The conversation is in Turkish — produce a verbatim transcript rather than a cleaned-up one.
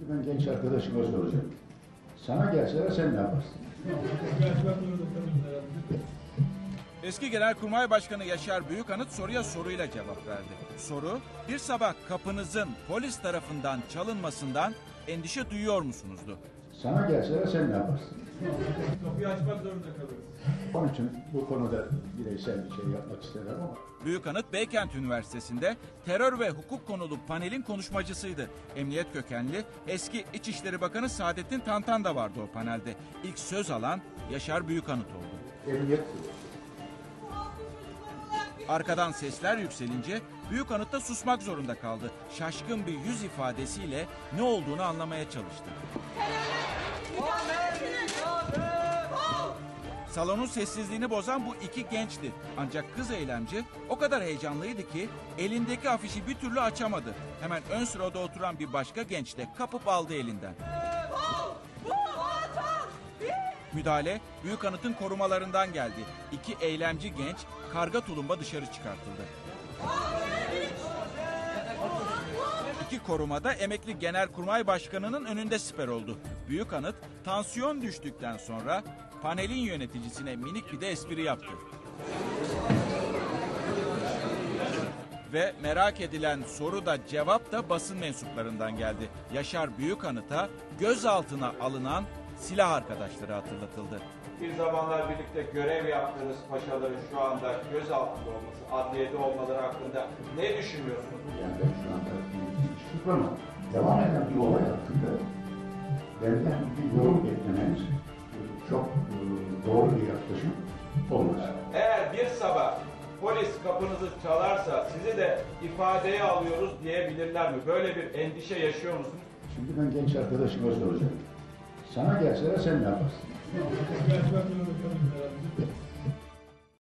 Şimdi ben genç arkadaşıma soracağım. Sana gelseler sen ne yaparsın? Eski Genelkurmay Başkanı Yaşar Büyükanıt soruya soruyla cevap verdi. Soru, bir sabah kapınızın polis tarafından çalınmasından endişe duyuyor musunuzdu? Sana gelseler sen ne yaparsın? Kapıyı açmak zorunda kalırız. Onun için bu konuda bireysel bir şey yapmak istemem ama. Büyükanıt Beykent Üniversitesi'nde terör ve hukuk konulu panelin konuşmacısıydı. Emniyet kökenli eski İçişleri Bakanı Saadettin Tantan da vardı o panelde. İlk söz alan Yaşar Büyükanıt oldu. Emniyet Arkadan sesler yükselince Büyükanıt da susmak zorunda kaldı. Şaşkın bir yüz ifadesiyle ne olduğunu anlamaya çalıştı. Salonun sessizliğini bozan bu iki gençti. Ancak kız eylemci o kadar heyecanlıydı ki elindeki afişi bir türlü açamadı. Hemen ön sırada oturan bir başka genç de kapıp aldı elinden. Müdahale Büyükanıt'ın korumalarından geldi. İki eylemci genç karga tulumba dışarı çıkartıldı. İki korumada emekli Genelkurmay Başkanı'nın önünde siper oldu. Büyükanıt tansiyon düştükten sonra panelin yöneticisine minik bir de espri yaptı. Ve merak edilen soru da cevap da basın mensuplarından geldi. Yaşar Büyükanıt'a gözaltına alınan silah arkadaşları hatırlatıldı. Bir zamanlar birlikte görev yaptığınız paşaların şu anda gözaltında olması, adliyede olmaları hakkında ne düşünüyorsunuz? Yani ben şu anda hiç tutamam. Devam eden bir olay hakkında benden bir yorum beklemeniz çok doğru bir yaklaşım olmaz. Eğer bir sabah polis kapınızı çalarsa sizi de ifadeye alıyoruz diyebilirler mi? Böyle bir endişe yaşıyor musunuz? Şimdi ben genç arkadaşıma soracağım. Sana gelseler sen ne yaparsın? Kapıyı açmak zorunda kalırız.